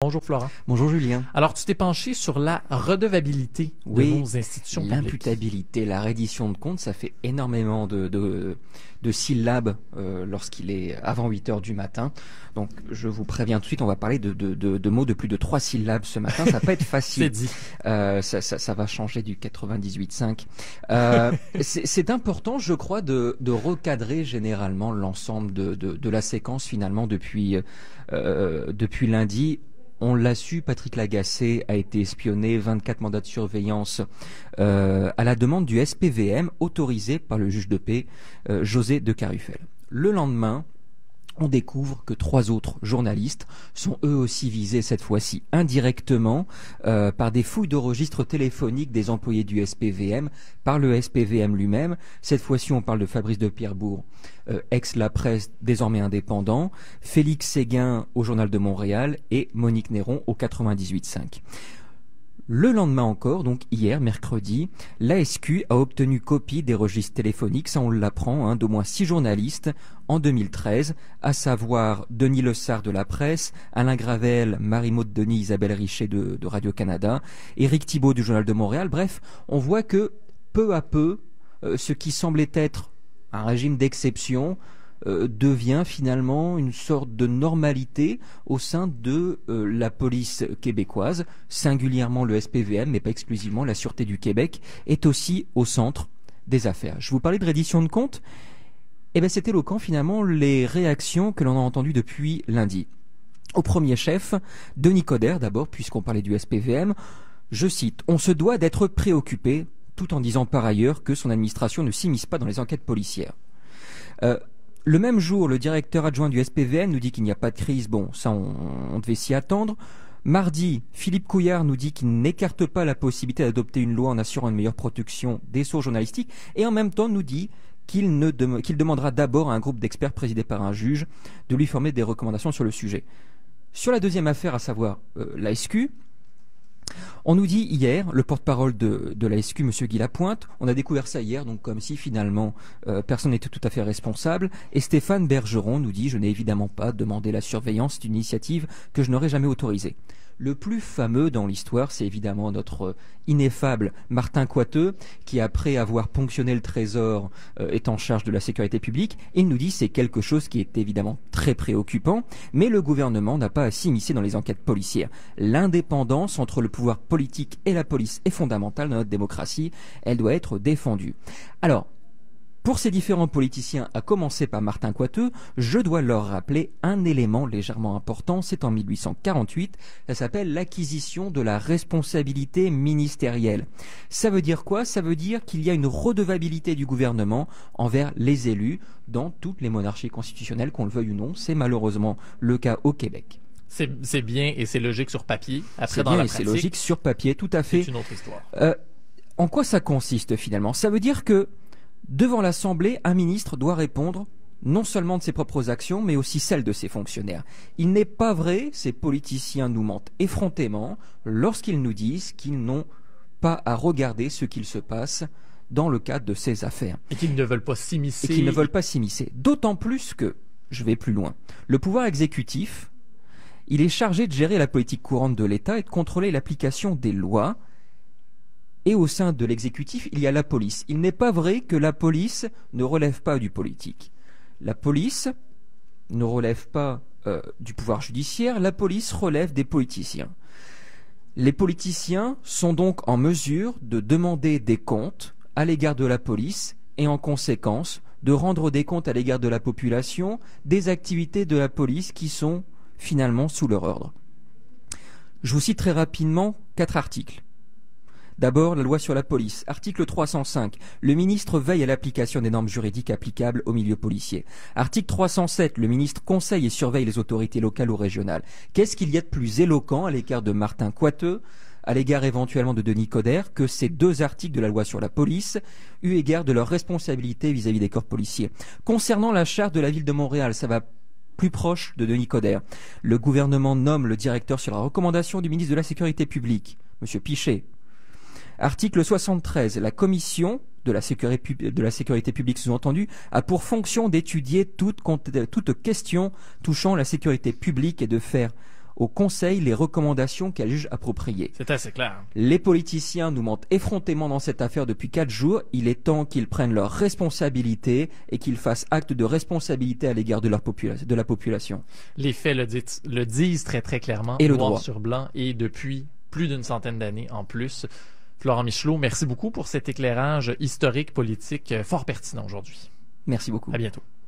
Bonjour Florent. Bonjour Julien. Alors, tu t'es penché sur la redevabilité de nos institutions publiques. L'imputabilité, la reddition de compte, ça fait énormément de syllabes lorsqu'il est avant 8 heures du matin. Donc, je vous préviens tout de suite, on va parler de mots de plus de 3 syllabes ce matin. Ça va pas être facile. C'est dit. Ça va changer du 98.5. C'est important, je crois, de recadrer généralement l'ensemble de la séquence finalement depuis lundi. On l'a su, Patrick Lagacé a été espionné, 24 mandats de surveillance à la demande du SPVM autorisé par le juge de paix José de Carufel. Le lendemain, on découvre que 3 autres journalistes sont eux aussi visés, cette fois-ci indirectement, par des fouilles de registres téléphoniques des employés du SPVM, par le SPVM lui-même. Cette fois-ci, on parle de Fabrice de Pierrebourg, ex-La Presse, désormais indépendant, Félix Séguin au Journal de Montréal et Monique Néron au 98.5. Le lendemain encore, donc hier, mercredi, l'ASQ a obtenu copie des registres téléphoniques, ça on l'apprend, d'au moins 6 journalistes en 2013, à savoir Denis Lessard de La Presse, Alain Gravel, Marie-Maude Denis, Isabelle Richer de Radio-Canada, Éric Thibault du Journal de Montréal. Bref, on voit que peu à peu, ce qui semblait être un régime d'exception devient finalement une sorte de normalité au sein de la police québécoise, singulièrement le SPVM, mais pas exclusivement. La Sûreté du Québec est aussi au centre des affaires. Je vous parlais de reddition de compte. C'est éloquent finalement les réactions que l'on a entendues depuis lundi. Au premier chef, Denis Coderre d'abord, puisqu'on parlait du SPVM, je cite, « On se doit d'être préoccupé », tout en disant par ailleurs que son administration ne s'immisce pas dans les enquêtes policières. Le même jour, le directeur adjoint du SPVM nous dit qu'il n'y a pas de crise. Bon, ça, on devait s'y attendre. Mardi, Philippe Couillard nous dit qu'il n'écarte pas la possibilité d'adopter une loi en assurant une meilleure protection des sources journalistiques et en même temps nous dit qu'il demandera d'abord à un groupe d'experts présidé par un juge de lui former des recommandations sur le sujet. Sur la deuxième affaire, à savoir l'ASQ, on nous dit hier, le porte-parole de l'ASQ, M. Guy Lapointe, on a découvert ça hier, donc comme si finalement personne n'était tout à fait responsable, et Stéphane Bergeron nous dit « Je n'ai évidemment pas demandé la surveillance d'une initiative que je n'aurais jamais autorisée ». Le plus fameux dans l'histoire, c'est évidemment notre ineffable Martin Coiteux, qui après avoir ponctionné le Trésor est en charge de la sécurité publique. Il nous dit c'est quelque chose qui est évidemment très préoccupant, mais le gouvernement n'a pas à s'immiscer dans les enquêtes policières. L'indépendance entre le pouvoir politique et la police est fondamentale dans notre démocratie. Elle doit être défendue. Alors, pour ces différents politiciens, à commencer par Martin Coiteux, je dois leur rappeler un élément légèrement important, c'est en 1848, ça s'appelle l'acquisition de la responsabilité ministérielle. Ça veut dire quoi? Ça veut dire qu'il y a une redevabilité du gouvernement envers les élus dans toutes les monarchies constitutionnelles, qu'on le veuille ou non, c'est malheureusement le cas au Québec. C'est bien et c'est logique sur papier. Après, dans la pratique, c'est logique sur papier, tout à fait. C'est une autre histoire. En quoi ça consiste finalement? Ça veut dire que devant l'Assemblée, un ministre doit répondre non seulement de ses propres actions, mais aussi celles de ses fonctionnaires. Il n'est pas vrai, ces politiciens nous mentent effrontément lorsqu'ils nous disent qu'ils n'ont pas à regarder ce qu'il se passe dans le cadre de ces affaires. Et qu'ils ne veulent pas s'immiscer. D'autant plus que, je vais plus loin, le pouvoir exécutif, il est chargé de gérer la politique courante de l'État et de contrôler l'application des lois. Et au sein de l'exécutif, il y a la police. Il n'est pas vrai que la police ne relève pas du politique. La police ne relève pas du pouvoir judiciaire, la police relève des politiciens. Les politiciens sont donc en mesure de demander des comptes à l'égard de la police et en conséquence de rendre des comptes à l'égard de la population des activités de la police qui sont finalement sous leur ordre. Je vous cite très rapidement 4 articles. D'abord, la loi sur la police. Article 305. Le ministre veille à l'application des normes juridiques applicables au milieu policier. Article 307. Le ministre conseille et surveille les autorités locales ou régionales. Qu'est-ce qu'il y a de plus éloquent à l'égard de Martin Coiteux, à l'égard éventuellement de Denis Coderre, que ces 2 articles de la loi sur la police, eu égard de leur responsabilité vis-à-vis des corps policiers. Concernant la charte de la ville de Montréal, ça va plus proche de Denis Coderre. Le gouvernement nomme le directeur sur la recommandation du ministre de la Sécurité publique, M. Piché. Article 73. La commission de la sécurité publique, sous-entendu, a pour fonction d'étudier toute question touchant la sécurité publique et de faire au Conseil les recommandations qu'elle juge appropriées. C'est assez clair. Les politiciens nous mentent effrontément dans cette affaire depuis 4 jours. Il est temps qu'ils prennent leurs responsabilités et qu'ils fassent acte de responsabilité à l'égard de la population. Les faits le disent très très clairement, et le noir droit sur blanc, et depuis plus d'une centaine d'années en plus. Florent Michelot, merci beaucoup pour cet éclairage historique, politique fort pertinent aujourd'hui. Merci beaucoup. À bientôt.